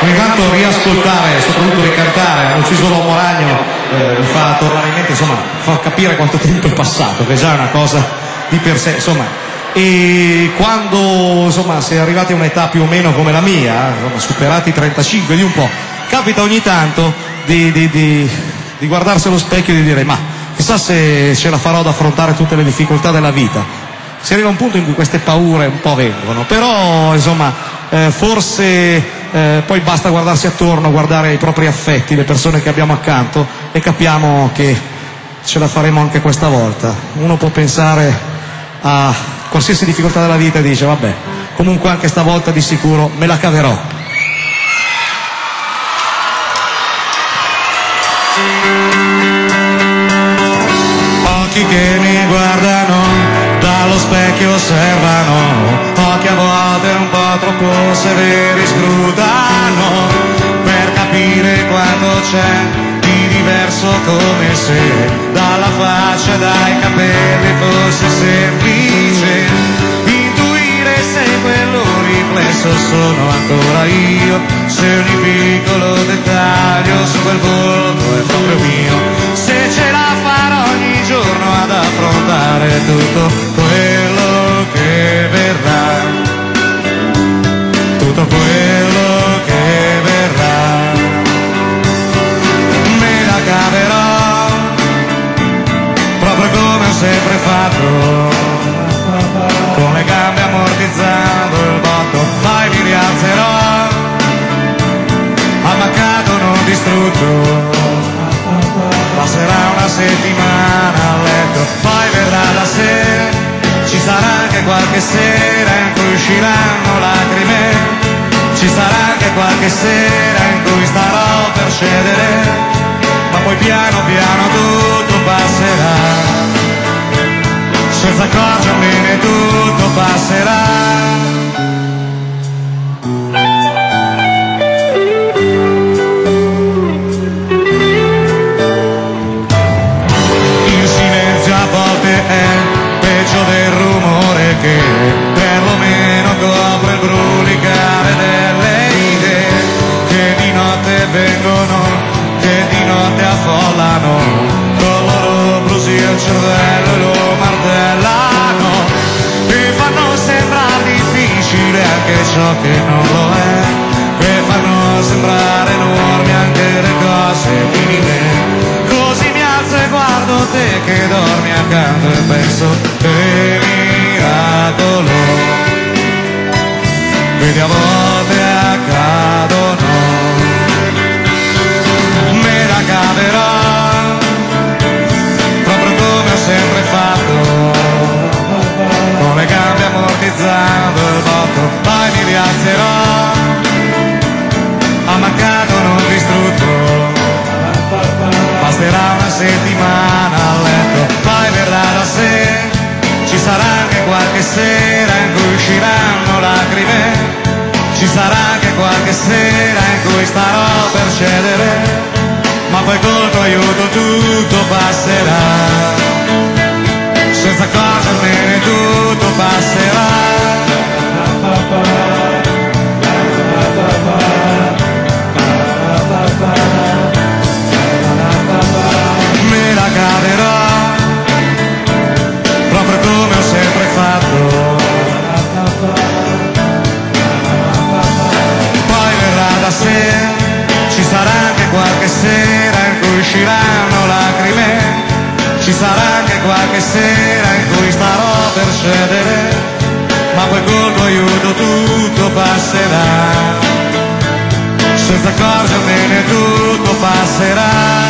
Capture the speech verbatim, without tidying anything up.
ogni tanto riascoltare, soprattutto ricantare hanno ucciso l'uomo ragno, eh, mi fa tornare in mente, insomma, fa capire quanto tempo è passato, che già è una cosa di per sé, insomma. E quando insomma si è arrivati a un'età più o meno come la mia, insomma, superati i trentacinque di un po', capita ogni tanto di, di, di, di guardarsi allo specchio e di dire: ma chissà se ce la farò ad affrontare tutte le difficoltà della vita. Si arriva a un punto in cui queste paure un po' vengono, però insomma eh, forse eh, poi basta guardarsi attorno, guardare i propri affetti, le persone che abbiamo accanto, e capiamo che ce la faremo anche questa volta. Uno può pensare a qualsiasi difficoltà della vita e dice: vabbè, comunque anche stavolta di sicuro me la caverò. Occhi che mi guardano, dallo specchio osservano, occhi a volte un po' troppo severi scrutano, per capire quanto c'è di diverso, come se dalla faccia e dai capelli fosse semplice intuire se quello riflesso sono ancora io, se ogni piccolo dettaglio su quel volto è proprio mio, se ce la farò ogni giorno ad affrontare tutto quello che verrà, tutto quello che verrà, me la caverò proprio come ho sempre fatto, con le gambe ammortizzando il botto, poi mi rialzerò, ammaccato non distrutto, passerà una settimana a letto, poi verrà la sera, ci sarà anche qualche sera in cui usciranno lacrime, ci sarà anche qualche sera in cui starò per cedere, ma poi piano piano tutto passerà, senza accorgermene tutto passerà. Del rumore che perlomeno copre il brulicare delle idee che di notte vengono, che di notte affollano, con loro brusio il cervello e lo martellano e fanno sembrare difficile anche ciò che non lo è, e fanno sembrare enormi anche le cose minime. Così mi alzo e guardo te che dormi accanto e penso: che miracolo, vedi a volte accadono, me la caverò proprio come ho sempre fatto, con le gambe ammortizzando il botto, poi mi rialzerò, ammaccato non distrutto, basterà una settimana a letto, poi verrà la sera, ci sarà anche qualche sera in cui usciranno lacrime, ci sarà anche qualche sera in cui starò per cedere, ma poi col tuo aiuto tutto passerà, senza accorgermene tutto passerà. Me la caverò proprio come ho sempre fatto, poi verrà la sera, ci sarà anche qualche sera in cui usciranno lacrime, ci sarà anche qualche sera in cui starò per cedere, ma poi col tuo aiuto tutto passerà, senza accorgermene tutto passerà.